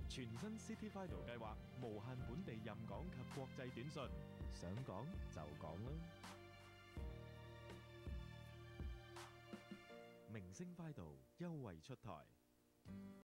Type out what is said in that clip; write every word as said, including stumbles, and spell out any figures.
全新 City Fido 計劃，無限本地任講及國際短訊，想講就講啦！明星 Fido 優惠出台。